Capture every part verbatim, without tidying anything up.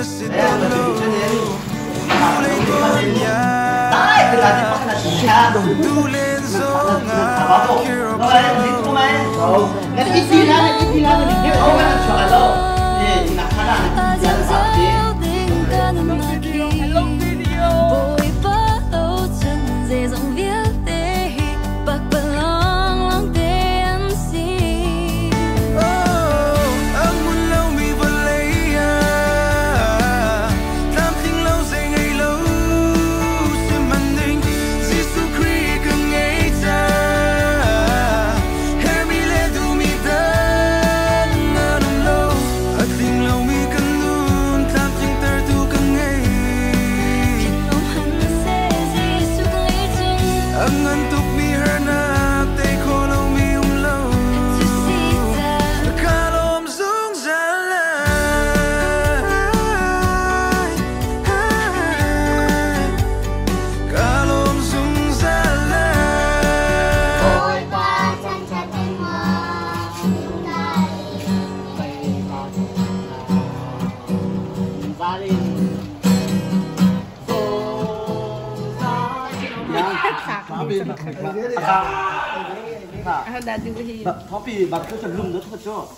Topi bật cái chân lưng nữa thôi chưa?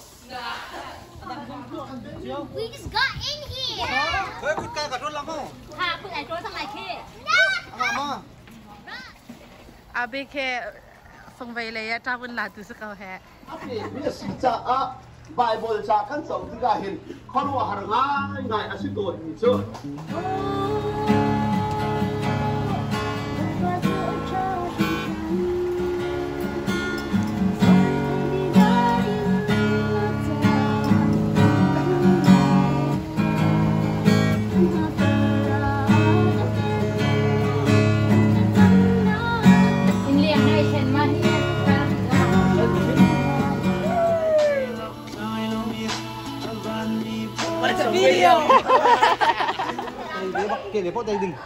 We just got in here. Ơi,คุณกากระโดดลงมั้งค่ะคุณไอ้โจ้ทำไมเคมาอาเบเคส่งไปเลยอะจ้าวันลาตุสกาวแฮนี่นี่สิจ้าอ่ะไบเบิลจ้าขั้นสองที่ก็เห็นข้อรู้ว่าหาง่ายง่ายอาชีพตัวนี้เชื่อ Video. Để bắt kia để bắt đây đừng.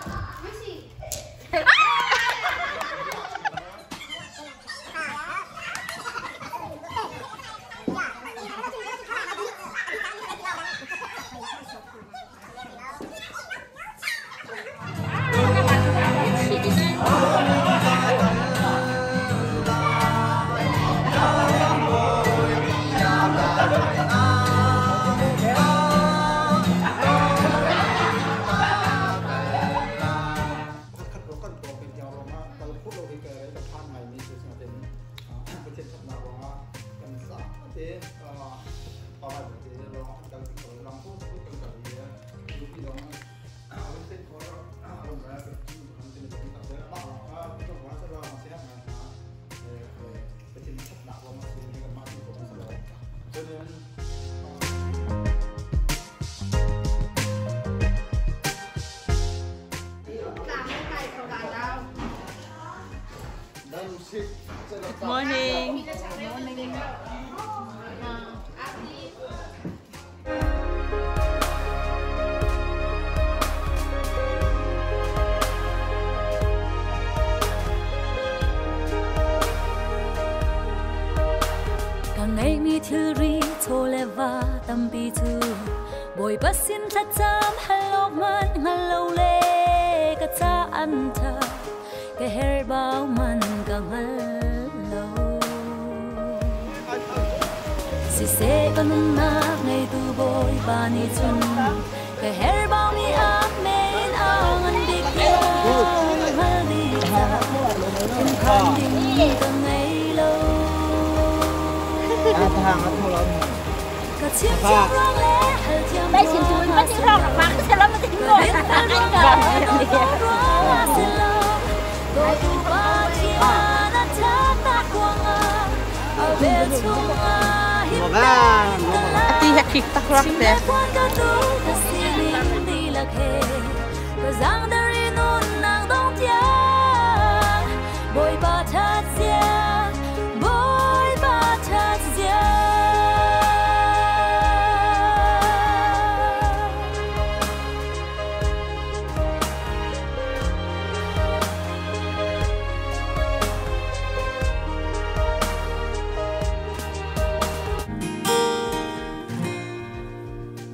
Morning. Càng ngày mi thư ri thô lệ và tâm bi thư bồi bắt xin thật chăm hello man hello lê cả cha ăn thơ cái hair bao man càng hello si se con na ngày tu bồi ba ni chun cái hair bao ni áp men ang anh đi kia hal đi ta em khăn đi càng ngày lâu à thằng nó thua lắm đây xin chú bắt tiếng rong là mắng sẽ lắm mà tiếng rồi Ati hakik tak rock deh. Boy ba thật dễ, boy ba thật dễ.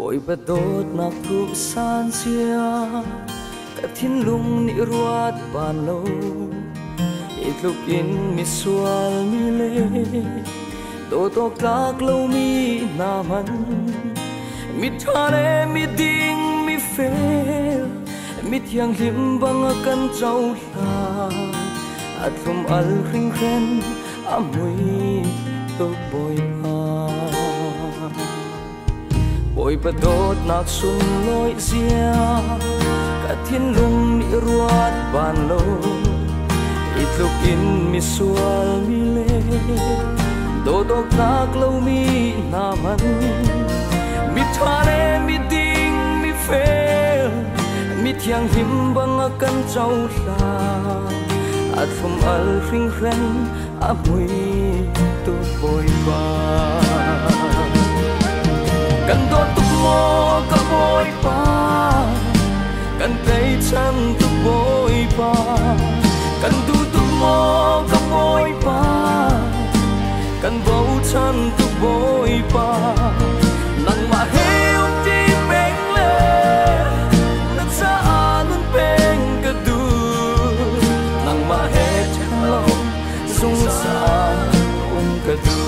bội bật đốt nạc thu san xia cả thiên lung ni ruat ban lâu ít lúc in mi sual mi lê tô tô các lâu mi na man mi thale mi ding mi fail mi thiang lim bang kan trâu la at lum al ring ren amui tô bội pa bội bật đốt nạc sun lối xia cả thiên lung ni ruat ban lâu ít lúc in mi sual mi lê đô đô các lâu mi na man mi thale mi ding mi fail mi thiang him bang kan trâu la at from al ring ren amui tu bội ba kan do tu mo ka bội ba kan tay chân tu bội ba kan tu tu mo ka bội ba kan bầu chân tu bội ba nang ma heo ti beng le na sa anun beng ka du nang ma he chalo sung sa un ka du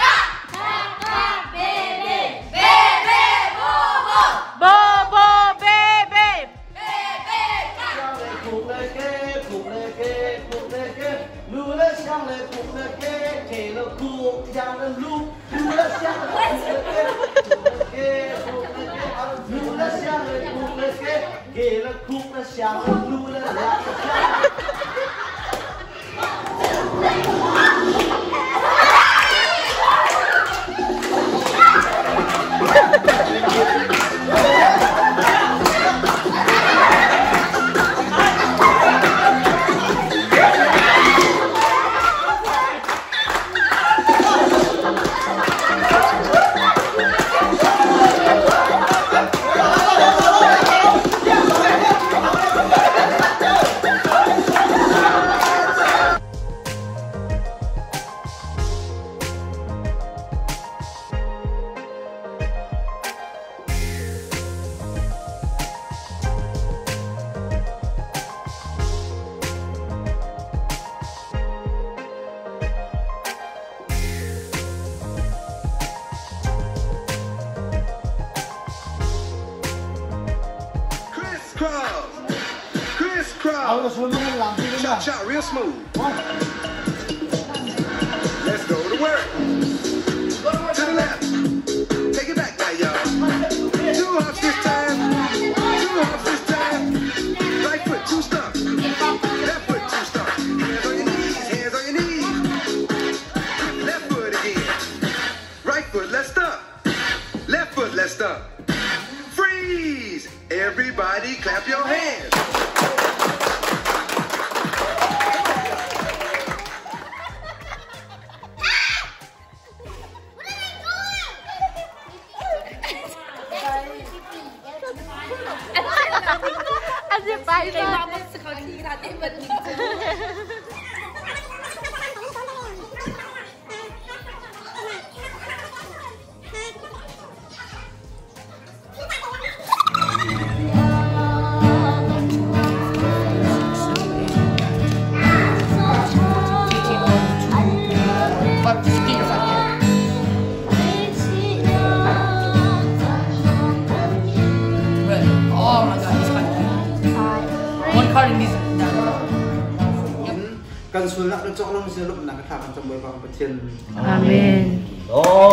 Bo bo be 给了哭了笑了怒了了。 Chop, chop, real smooth. Let's go to work. To the left. Take it back now, y'all. Two hops this time. Two hops this time. Right foot, two stumps. Left foot, two stumps. Hands on your knees, hands on your knees. Left foot again. Right foot, let's stump. Left foot, let's stump. Freeze! Everybody clap your hands. Asyik baik Mama sekali latih betul. Kan sulit nak cocok lah mesti lu nak katakan sampai bang pecin. Amin. Oh.